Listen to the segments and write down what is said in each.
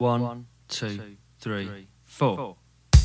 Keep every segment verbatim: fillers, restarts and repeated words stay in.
One, two, three, four.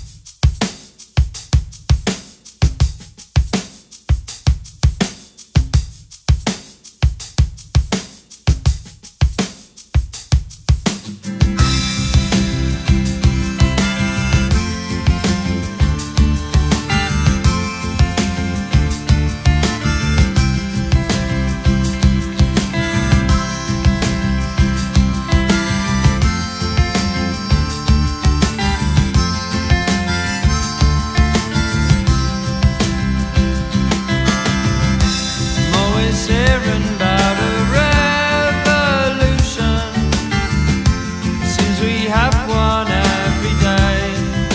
Hearing about a revolution, seems we have one every day.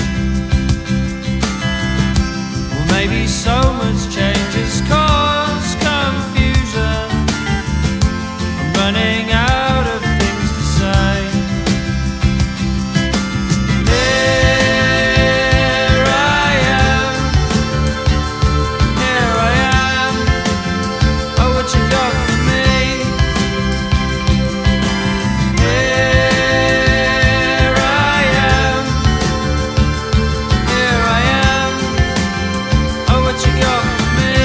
Well, maybe so much change has caused confusion. I'm running out of things to say. Here I am, here I am. Oh, what you got for me? Here I am, here I am. Oh, what you got for me?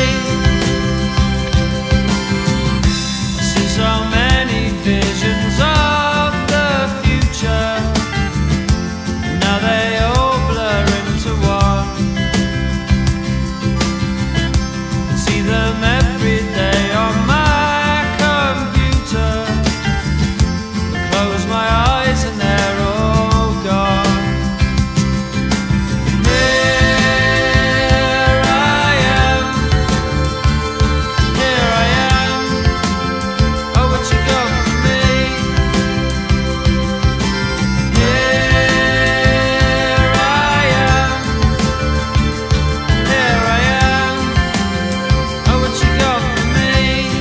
I see so many visions of the future, now they all blur into one. I see them every day on my computer. I close my eyes and they're all gone. Here I am, here I am. Oh, what you got for me? Here I am, here I am. Oh, what you got for me?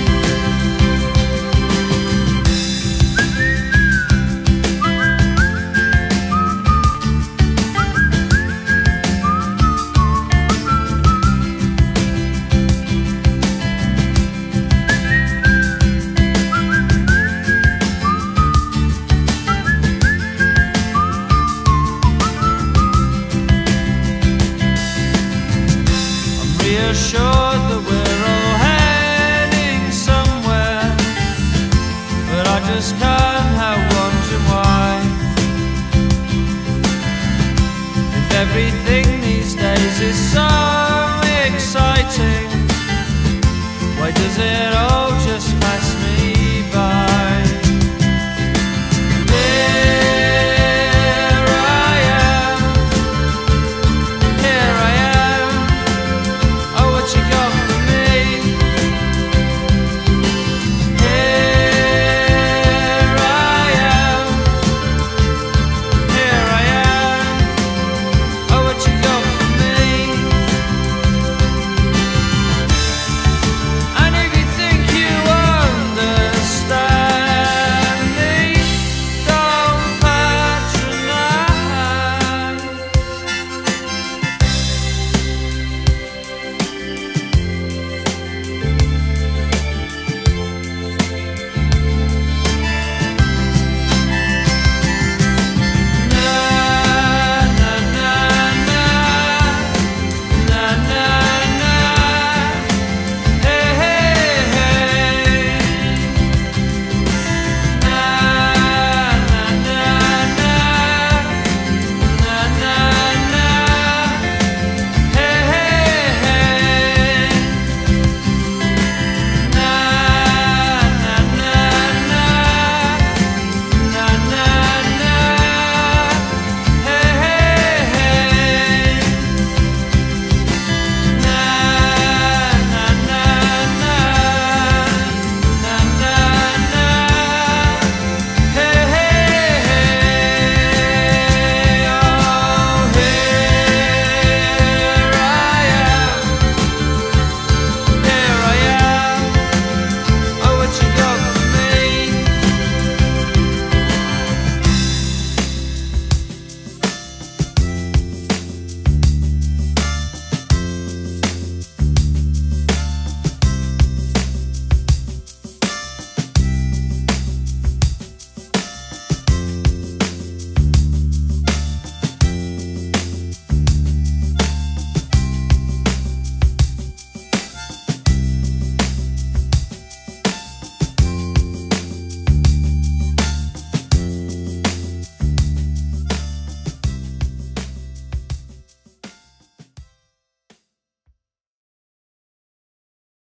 I'm reassured that we're all heading somewhere, but I just can't help wondering why. If everything these days is so exciting, why does it all just pass me